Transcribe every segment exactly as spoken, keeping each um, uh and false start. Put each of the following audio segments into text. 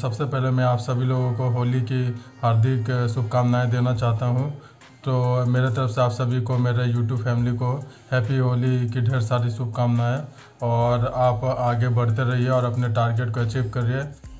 सबसे पहले मैं आप सभी लोगों को होली की हार्दिक शुभकामनाएं देना चाहता हूं। तो मेरे तरफ से आप सभी को, मेरे यूट्यूब फैमिली को हैप्पी होली की ढेर सारी शुभकामनाएं, और आप आगे बढ़ते रहिए और अपने टारगेट को अचीव करिए।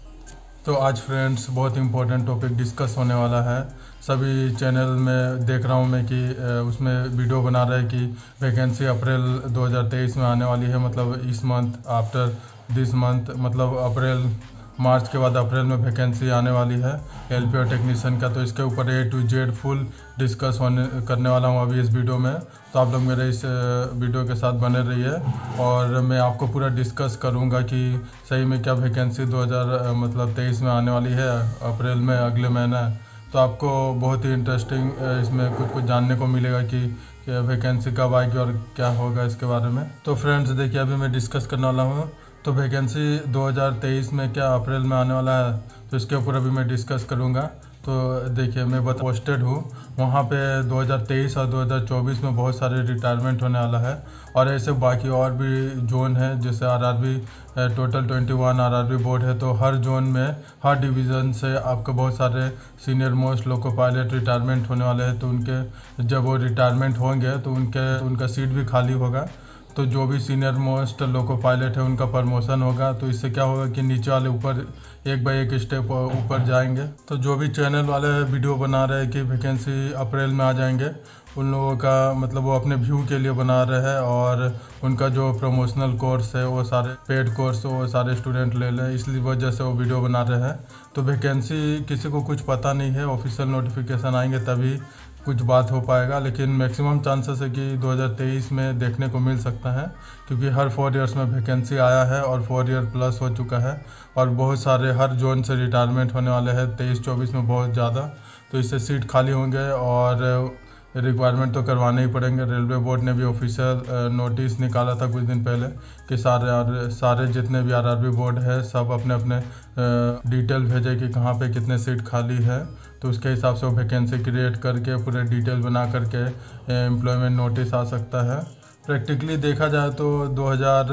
तो आज फ्रेंड्स बहुत इंपॉर्टेंट टॉपिक डिस्कस होने वाला है। सभी चैनल में देख रहा हूँ मैं कि उसमें वीडियो बना रहे हैं कि वैकेंसी अप्रैल दो हज़ार तेईस में आने वाली है, मतलब इस मंथ आफ्टर दिस मंथ, मतलब अप्रैल मार्च के बाद अप्रैल में वैकेंसी आने वाली है एलपी और टेक्नीशियन का। तो इसके ऊपर A to Z full discuss होने करने वाला हूँ अभी इस वीडियो में। तो आप लोग मेरे इस वीडियो के साथ बने रहिए और मैं आपको पूरा डिस्कस करूँगा कि सही में क्या वैकेंसी दो हज़ार मतलब तेईस में आने वाली है अप्रैल में, अगले महीने। तो आपको बहुत ही इंटरेस्टिंग इसमें कुछ कुछ जानने को मिलेगा कि वैकेंसी कब आएगी और क्या होगा इसके बारे में। तो फ्रेंड्स देखिए, अभी मैं डिस्कस करने वाला हूँ तो वैकेंसी दो हज़ार तेईस में क्या अप्रैल में आने वाला है, तो इसके ऊपर अभी मैं डिस्कस करूँगा। तो देखिए, मैं बता पोस्टेड हूँ वहाँ पे दो हज़ार तेईस और दो हज़ार चौबीस में बहुत सारे रिटायरमेंट होने वाला है, और ऐसे बाकी और भी जोन है जैसे आरआरबी, टोटल इक्कीस आरआरबी बोर्ड है। तो हर जोन में, हर डिवीज़न से आपको बहुत सारे senior most loco pilot retirement होने वाले हैं। तो उनके जब वो रिटायरमेंट होंगे तो उनके उनका सीट भी खाली होगा। तो जो भी सीनियर मोस्ट लोको पायलट है उनका प्रमोशन होगा। तो इससे क्या होगा कि नीचे वाले ऊपर एक बाई एक स्टेप ऊपर जाएंगे। तो जो भी चैनल वाले वीडियो बना रहे हैं कि वैकेंसी अप्रैल में आ जाएंगे, उन लोगों का मतलब वो अपने व्यू के लिए बना रहे हैं, और उनका जो प्रमोशनल कोर्स है वो सारे पेड कोर्स वो सारे स्टूडेंट ले लें, इसलिए वजह से वो वीडियो बना रहे हैं। तो वैकेंसी किसी को कुछ पता नहीं है, ऑफिशियल नोटिफिकेशन आएंगे तभी कुछ बात हो पाएगा, लेकिन मैक्सिमम चांसेस है कि दो हज़ार तेईस में देखने को मिल सकता है, क्योंकि हर फोर इयर्स में वैकेंसी आया है और फोर ईयर प्लस हो चुका है, और बहुत सारे हर जोन से रिटायरमेंट होने वाले हैं तेईस चौबीस में बहुत ज़्यादा। तो इससे सीट खाली होंगे और रिक्वायरमेंट तो करवाने ही पड़ेंगे। रेलवे बोर्ड ने भी ऑफिशियल नोटिस निकाला था कुछ दिन पहले कि सारे सारे जितने भी आरआरबी बोर्ड है सब अपने अपने डिटेल भेजे कि कहाँ पे कितने सीट खाली है। तो उसके हिसाब से वो वैकेंसी क्रिएट करके पूरे डिटेल बना करके एम्प्लॉयमेंट नोटिस आ सकता है। प्रैक्टिकली देखा जाए तो दो हज़ार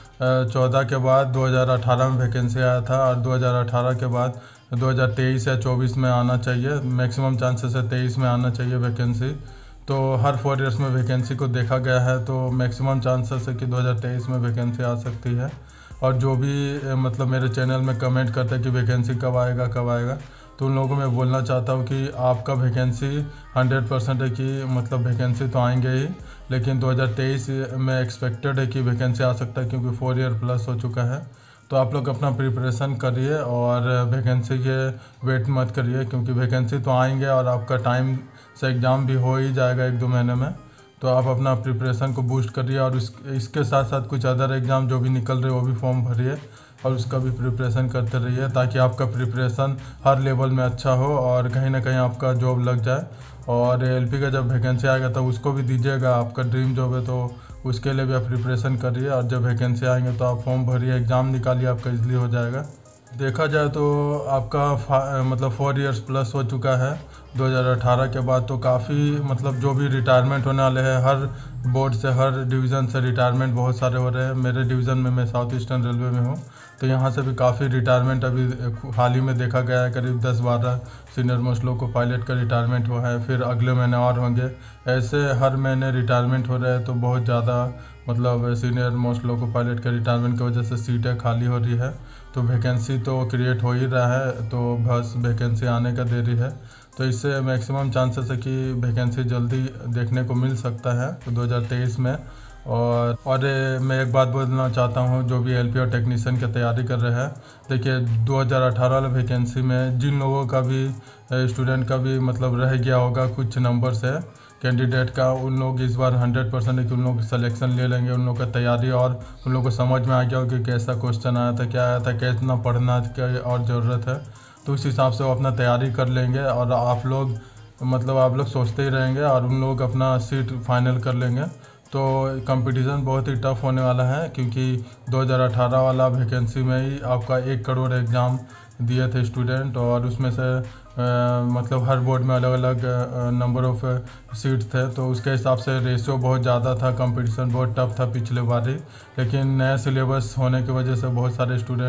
चौदह के बाद दो हज़ार अठारह में वैकेंसी आया था, और दो हज़ार अठारह के बाद दो हज़ार तेईस या चौबीस में आना चाहिए। मैक्सिमम चांसेस है तेईस में आना चाहिए वैकेंसी। तो हर फोर इयर्स में वैकेंसी को देखा गया है, तो मैक्सिमम चांसेस है कि दो हज़ार तेईस में वैकेंसी आ सकती है। और जो भी मतलब मेरे चैनल में कमेंट करते हैं कि वैकेंसी कब आएगा कब आएगा, तो उन लोगों को मैं बोलना चाहता हूँ कि आपका वैकेंसी हंड्रेड परसेंट है कि मतलब वैकेंसी तो आएंगे ही, लेकिन दो हज़ार तेईस में एक्सपेक्टेड है कि वैकेंसी आ सकता है, क्योंकि फोर ईयर प्लस हो चुका है। तो आप लोग अपना प्रिपरेशन करिए और वैकेंसी के वेट मत करिए, क्योंकि वैकेंसी तो आएंगे और आपका टाइम से एग्ज़ाम भी हो ही जाएगा एक दो महीने में। तो आप अपना प्रिपरेशन को बूस्ट करिए, और इस इसके साथ साथ कुछ अदर एग्ज़ाम जो भी निकल रहे वो भी फॉर्म भरिए और उसका भी प्रिपरेशन करते रहिए, ताकि आपका प्रिपरेशन हर लेवल में अच्छा हो और कहीं ना कहीं आपका जॉब लग जाए। और एलपी का जब वैकेंसी आएगा तो उसको भी दीजिएगा, आपका ड्रीम जॉब है तो उसके लिए भी आप प्रिपरेशन करिए। और जब वैकेंसी आएंगे तो आप फॉर्म भरिए, एग्ज़ाम निकालिए, आपका इजली हो जाएगा। देखा जाए तो आपका मतलब फोर इयर्स प्लस हो चुका है दो हज़ार अठारह के बाद। तो काफ़ी मतलब जो भी रिटायरमेंट होने वाले हैं हर बोर्ड से, हर डिवीज़न से रिटायरमेंट बहुत सारे हो रहे हैं। मेरे डिवीज़न में, मैं साउथ ईस्टर्न रेलवे में हूँ, तो यहाँ से भी काफ़ी रिटायरमेंट अभी हाल ही में देखा गया है। करीब दस बारह सीनियर मोस्ट लोग को पायलट का रिटायरमेंट हुआ है, फिर अगले महीने और होंगे। ऐसे हर महीने रिटायरमेंट हो रहे हैं, तो बहुत ज़्यादा मतलब सीनियर मोस्ट लोग को पायलट के रिटायरमेंट की वजह से सीटें खाली हो रही है। तो वैकेंसी तो क्रिएट हो ही रहा है, तो बस वैकेंसी आने का देरी है। तो इससे मैक्सिमम चांसेस है कि वैकेंसी जल्दी देखने को मिल सकता है तो दो हज़ार तेईस में। और और मैं एक बात बोलना चाहता हूँ, जो भी एलपी और टेक्नीशियन की तैयारी कर रहे हैं, देखिए दो हज़ार अठारह वाले वैकेंसी में जिन लोगों का भी स्टूडेंट का भी मतलब रह गया होगा कुछ नंबर से कैंडिडेट का, उन लोग इस बार हंड्रेड परसेंट है कि उन लोग सिलेक्शन ले लेंगे। उन लोग का तैयारी और उन लोग को समझ में आ गया हो कि कैसा क्वेश्चन आया था, क्या आया था, कितना पढ़ना क्या और ज़रूरत है, तो उस हिसाब से वो अपना तैयारी कर लेंगे। और आप लोग मतलब आप लोग सोचते ही रहेंगे और उन लोग अपना सीट फाइनल कर लेंगे। तो कंपटीशन बहुत ही टफ होने वाला है, क्योंकि दो हज़ार अठारह वाला वैकेंसी में ही आपका एक करोड़ एग्ज़ाम दिए थे स्टूडेंट, और उसमें से आ, मतलब हर बोर्ड में अलग अलग नंबर ऑफ सीट्स थे। तो उसके हिसाब से रेशियो बहुत ज़्यादा था, कंपटीशन बहुत टफ था पिछले बार ही। लेकिन नया सिलेबस होने की वजह से बहुत सारे स्टूडेंट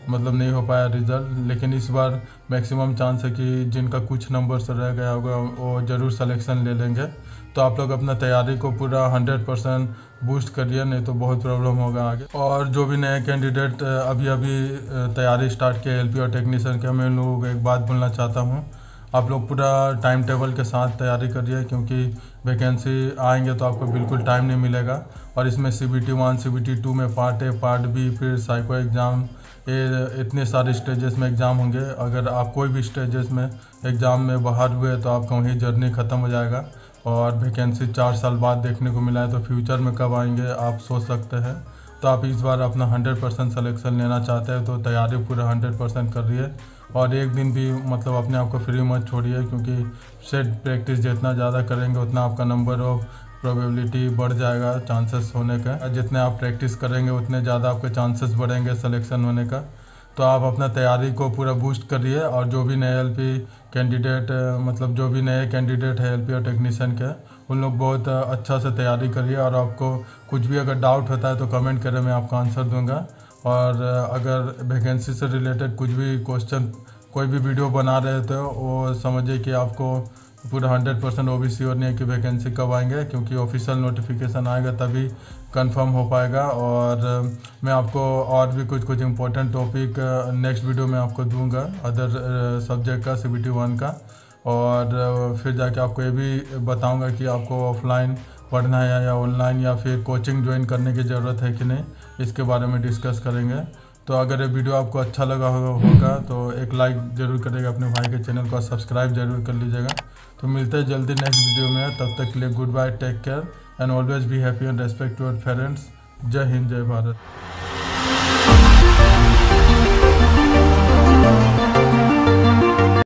मतलब नहीं हो पाया रिज़ल्ट, लेकिन इस बार मैक्सिमम चांस है कि जिनका कुछ नंबर से रह गया होगा वो ज़रूर सिलेक्शन ले लेंगे। तो आप लोग अपना तैयारी को पूरा हंड्रेड परसेंट बूस्ट करिए, नहीं तो बहुत प्रॉब्लम होगा आगे। और जो भी नए कैंडिडेट अभी अभी तैयारी स्टार्ट किए एलपी और टेक्नीशियन के, मैं उन लोगों को एक बात बोलना चाहता हूँ, आप लोग पूरा टाइम टेबल के साथ तैयारी करिए, क्योंकि वैकेंसी आएंगे तो आपको बिल्कुल टाइम नहीं मिलेगा। और इसमें C B T one C B T two में पार्ट ए पार्ट बी फिर साइको एग्ज़ाम, ये इतने सारे स्टेजेस में एग्ज़ाम होंगे। अगर आप कोई भी स्टेजेस में एग्ज़ाम में बाहर हुए तो आपका वहीं जर्नी ख़त्म हो जाएगा। और वैकेंसी चार साल बाद देखने को मिला है, तो फ्यूचर में कब आएंगे आप सोच सकते हैं। तो आप इस बार अपना हंड्रेड परसेंट सलेक्शन लेना चाहते हैं तो तैयारी पूरा हंड्रेड परसेंट करिए। और एक दिन भी मतलब अपने आप को फ्री मत छोड़िए, क्योंकि सेट प्रैक्टिस जितना ज़्यादा करेंगे उतना आपका नंबर ऑफ प्रोबेबिलिटी बढ़ जाएगा चांसेस होने का। जितने आप प्रैक्टिस करेंगे उतने ज़्यादा आपके चांसेस बढ़ेंगे सिलेक्शन होने का। तो आप अपना तैयारी को पूरा बूस्ट करिए। और जो भी नए एलपी कैंडिडेट मतलब जो भी नए कैंडिडेट है एलपी और टेक्नीशियन के, उन लोग बहुत अच्छा से तैयारी करिए। और आपको कुछ भी अगर डाउट होता है तो कमेंट करें, मैं आपका आंसर दूंगा। और अगर वैकेंसी से रिलेटेड कुछ भी क्वेश्चन कोई भी वीडियो बना रहे थे वो समझिए कि आपको पूरा हंड्रेड परसेंट वो भी श्योर नहीं है कि वैकेंसी कब आएंगे, क्योंकि ऑफिशियल नोटिफिकेशन आएगा तभी कंफर्म हो पाएगा। और मैं आपको और भी कुछ कुछ इंपॉर्टेंट टॉपिक नेक्स्ट वीडियो में आपको दूंगा अदर सब्जेक्ट का, सी बी टी वन का। और फिर जाके आपको ये भी बताऊंगा कि आपको ऑफलाइन पढ़ना है या ऑनलाइन या फिर कोचिंग ज्वाइन करने की ज़रूरत है कि नहीं, इसके बारे में डिस्कस करेंगे। तो अगर ये वीडियो आपको अच्छा लगा होगा तो एक लाइक ज़रूर करेगा, अपने भाई के चैनल को सब्सक्राइब जरूर कर लीजिएगा। तो मिलते हैं जल्दी नेक्स्ट वीडियो में, तब तक के लिए good bye, take care and always be happy and respect your parents. Jai Hind, जय भारत।